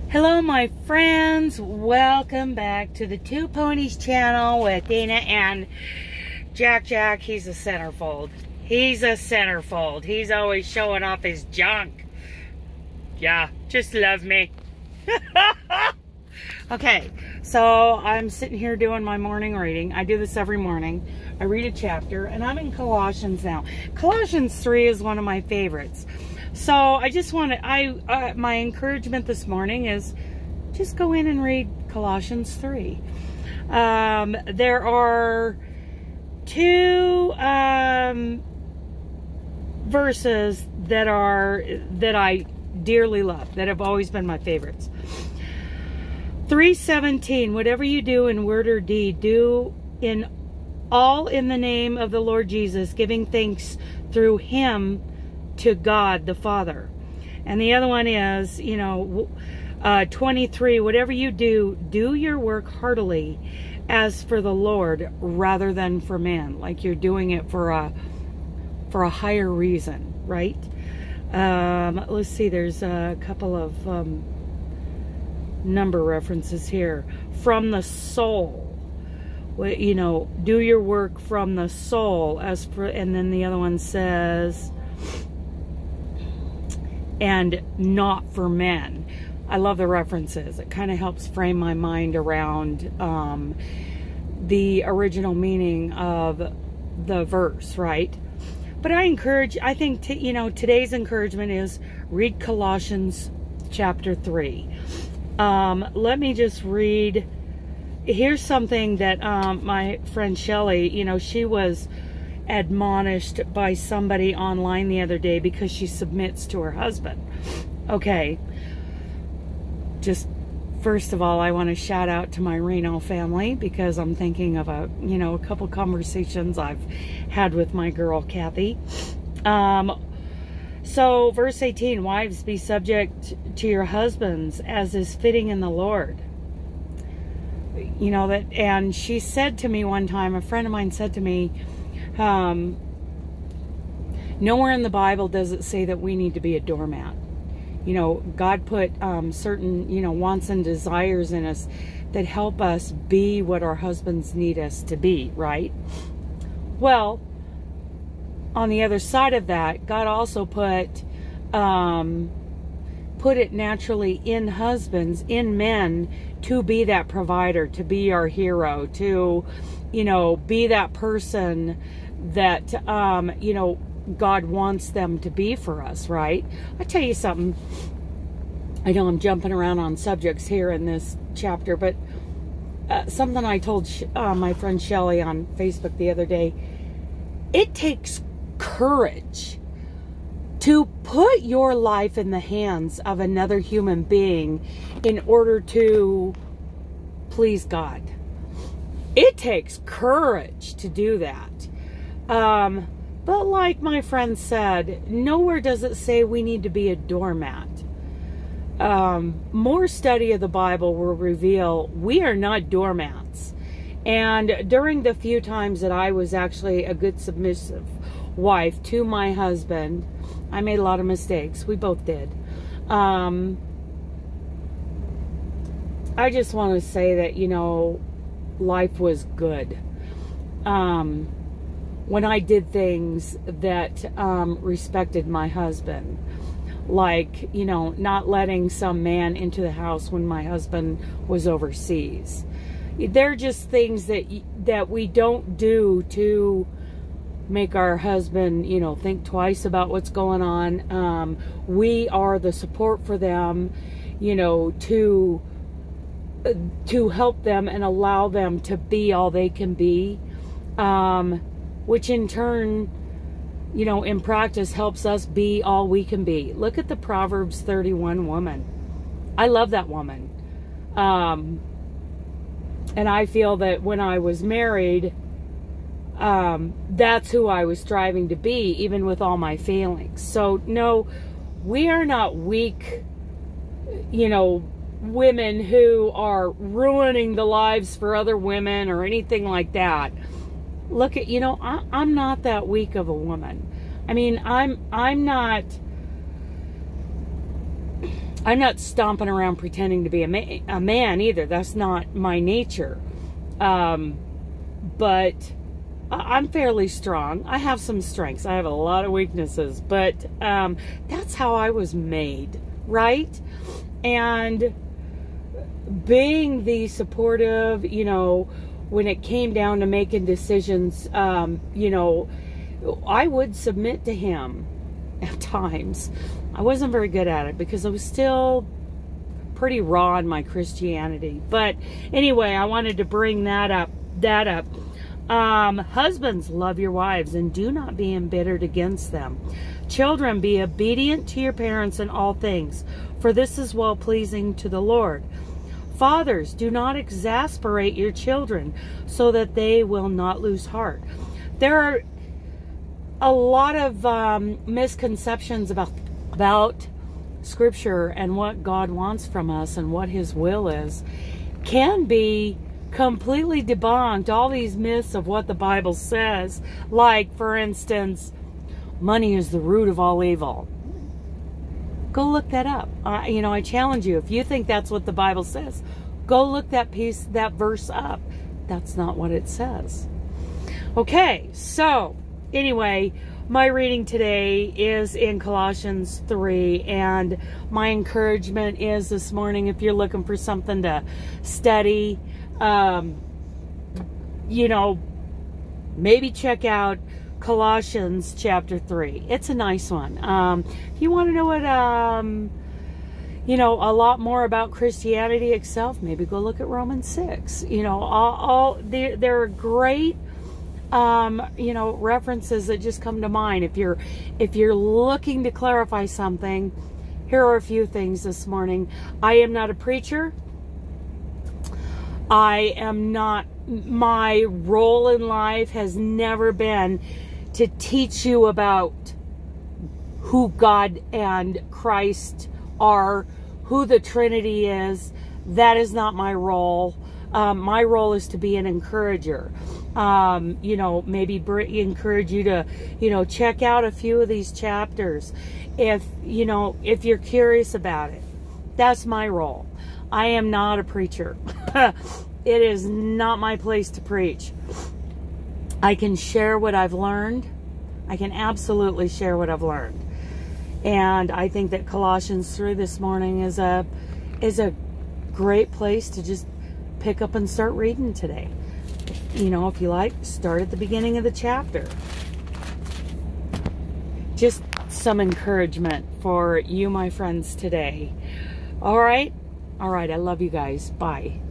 Hello my friends, welcome back to the Two Ponies channel with Dana and Jack. He's a centerfold. He's always showing off his junk. Yeah, just love me. Okay, so I'm sitting here doing my morning reading. I do this every morning. I read a chapter and I'm in Colossians now. Colossians 3 is one of my favorites. So I just want to, my encouragement this morning is just go in and read Colossians 3. There are two verses that I dearly love, that have always been my favorites. 3:17, whatever you do in word or deed, do all in the name of the Lord Jesus, giving thanks through him to God the Father. And the other one is, 23, whatever you do, do your work heartily as for the Lord rather than for man, like you're doing it for a higher reason, right? Let's see, there's a couple of number references here. From the soul, do your work from the soul as for, and then the other one says, and not for men. I love the references. It kind of helps frame my mind around the original meaning of the verse, right? But I think today's encouragement is read Colossians chapter 3. Let me just read. Here's something that my friend Shelly, she was admonished by somebody online the other day because she submits to her husband. Okay, just first of all, I want to shout out to my Reno family because I'm thinking of a couple conversations I've had with my girl Kathy. So verse 18, wives, be subject to your husbands as is fitting in the Lord. And she said to me one time, a friend of mine said to me, nowhere in the Bible does it say that we need to be a doormat. God put certain, wants and desires in us that help us be what our husbands need us to be, right? Well, on the other side of that, God also put it naturally in husbands, in men, to be that provider, to be our hero, to, be that person that, God wants them to be for us, right? I'll tell you something. I know I'm jumping around on subjects here in this chapter, but something I told my friend Shelly on Facebook the other day, it takes courage to put your life in the hands of another human being in order to please God. It takes courage to do that. But like my friend said, nowhere does it say we need to be a doormat. More study of the Bible will reveal we are not doormats. And during the few times that I was actually a good submissive wife to my husband, I made a lot of mistakes. We both did. I just want to say that, life was good. When I did things that respected my husband, like, not letting some man into the house when my husband was overseas. They're just things that we don't do to make our husband, think twice about what's going on. We are the support for them, to help them and allow them to be all they can be. Which in turn, in practice helps us be all we can be. Look at the Proverbs 31 woman. I love that woman. And I feel that when I was married, that's who I was striving to be, even with all my failings. So no, we are not weak, women who are ruining the lives for other women or anything like that. Look at, I'm not that weak of a woman. I mean, I'm not, I'm not stomping around pretending to be a man either. That's not my nature. But I'm fairly strong. I have some strengths. I have a lot of weaknesses. But that's how I was made, right? And being the supportive, you know, when it came down to making decisions, you know, I would submit to him at times. I wasn't very good at it because I was still pretty raw in my Christianity. But anyway, I wanted to bring that up. Husbands, love your wives and do not be embittered against them. Children, be obedient to your parents in all things, for this is well-pleasing to the Lord. Fathers, do not exasperate your children so that they will not lose heart. There are a lot of misconceptions about Scripture and what God wants from us and what His will is. Can be completely debunked. All these myths of what the Bible says, like, for instance, money is the root of all evil. Go look that up. You know, I challenge you. If you think that's what the Bible says, go look that verse up. That's not what it says. Okay, so anyway, my reading today is in Colossians 3, and my encouragement is this morning, if you're looking for something to study, you know, maybe check out Colossians chapter 3. It's a nice one. If you want to know what, you know, a lot more about Christianity itself, maybe go look at Romans 6. You know, there are great, you know, references that just come to mind. If you're looking to clarify something, here are a few things this morning. I am not a preacher. I am not, my role in life has never been to teach you about who God and Christ are, who the Trinity is. That is not my role. My role is to be an encourager. You know, maybe encourage you to, you know, check out a few of these chapters. If, you know, if you're curious about it, that's my role. I am not a preacher. It is not my place to preach. I can share what I've learned. I can absolutely share what I've learned. And I think that Colossians 3 this morning is a great place to just pick up and start reading today. You know, if you like, start at the beginning of the chapter. Just some encouragement for you, my friends, today. All right? All right, I love you guys. Bye.